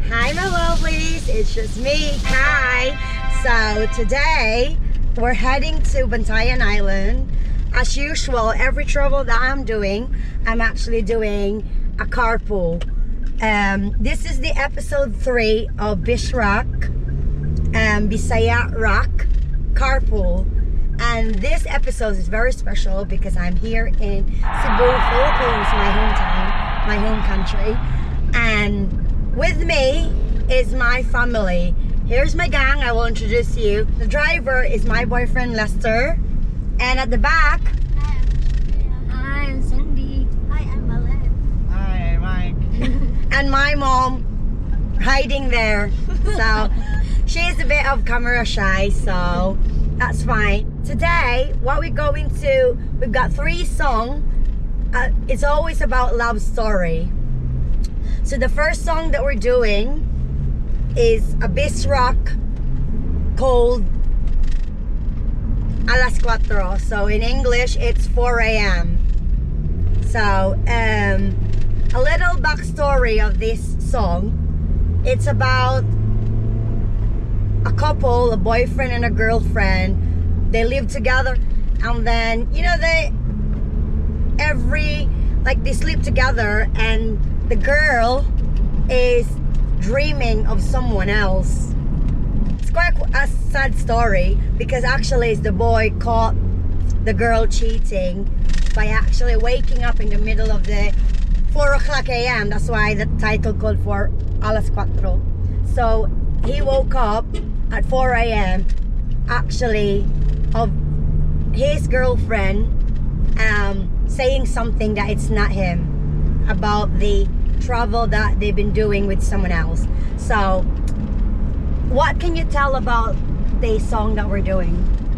Hi my lovelies, it's just me, Kai. So today we're heading to Bantayan Island. As usual, every travel that I'm doing, I'm actually doing a carpool. This is the episode 3 of Bisrock, Bisaya Rock Carpool. And this episode is very special because I'm here in Cebu, Philippines, my home country. And with me is my family. Here's my gang, I will introduce you. The driver is my boyfriend Lester. And at the back, Hi, I'm Cindy. Hi, I'm Malen. Hi, Mike. and my mom hiding there. So she's a bit of camera shy, so that's fine. Today, what we're going to, we've got 3 songs. It's always about love story. So the first song that we're doing is a Bisrock called Alas Kwatro. So in English, it's 4 a.m. So a little backstory of this song. It's about a couple, a boyfriend and a girlfriend. They live together, and then they sleep together, and the girl is dreaming of someone else. It's quite a sad story because actually the boy caught the girl cheating by actually waking up in the middle of the 4 o'clock a.m. That's why the title called for Alas Kwatro. So he woke up at 4 a.m. actually of his girlfriend saying something that it's not him about the travel that they've been doing with someone else. So what can you tell about the song that we're doing?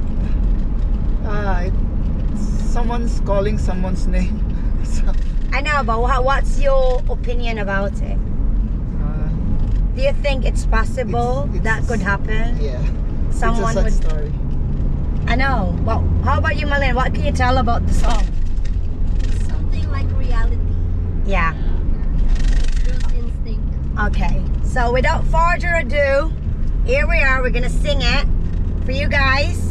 Someone's calling someone's name. So, I know, but what's your opinion about it? Do you think it's possible that could happen? yeah. Someone it's a sad would. story. I know. Well, how about you, Malin? What can you tell about the song? Something like reality. Yeah. Girl's instinct. Okay. So without further ado, here we are. We're gonna sing it for you guys.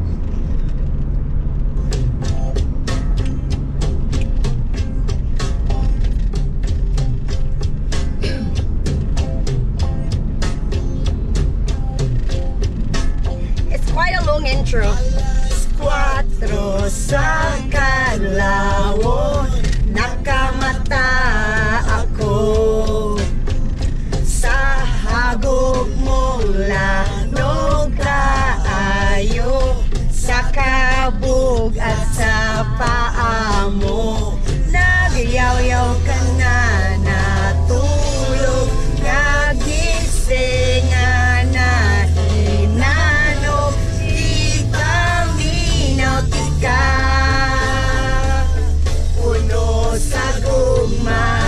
It's quite a long intro. Alas Kwatro sa kadlawon, nakamata ako sa hagog mo lanog kaayo, sa kabog at sa paa mo. Nagyaw-yaw ka na natulog, nagising na hinanog, di kami nautika, puno sa gugma.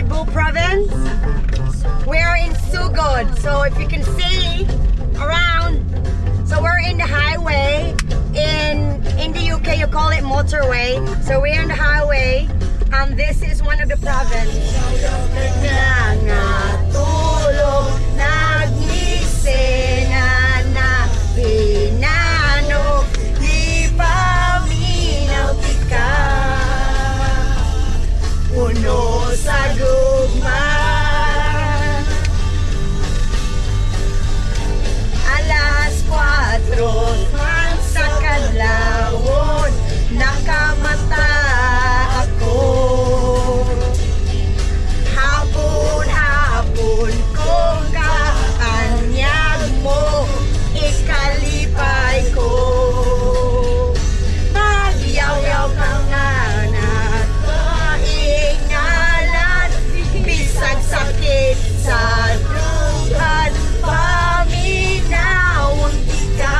Cebu province. We're in Sugod. So if you can see around, so we're in the highway. In the UK you call it motorway. So we're in the highway and this is one of the provinces. Nangatulog, nagnisena na hinano, di paminaw tika. Uno sa gugma. Alas 4 man sa kadlawon, nakamata ako. Hapon-hapon ko kaanyag mo, ikalipay ko. Magyaw-yaw ka nga na kaingalan, bisag sakit sa dugan, paminawang tika.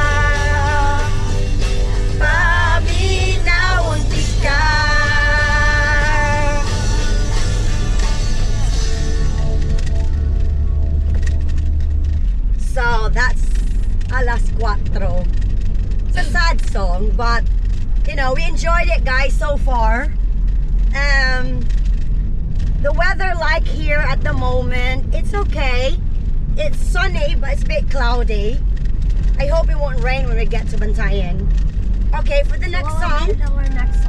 Paminawang tika. So that's Alas Kwatro. It's a sad song, but you know, we enjoyed it, guys, so far. The weather, like here at the moment, it's okay. It's sunny, but it's a bit cloudy. I hope it won't rain when we get to Bantayan. Okay, for the next song. Our next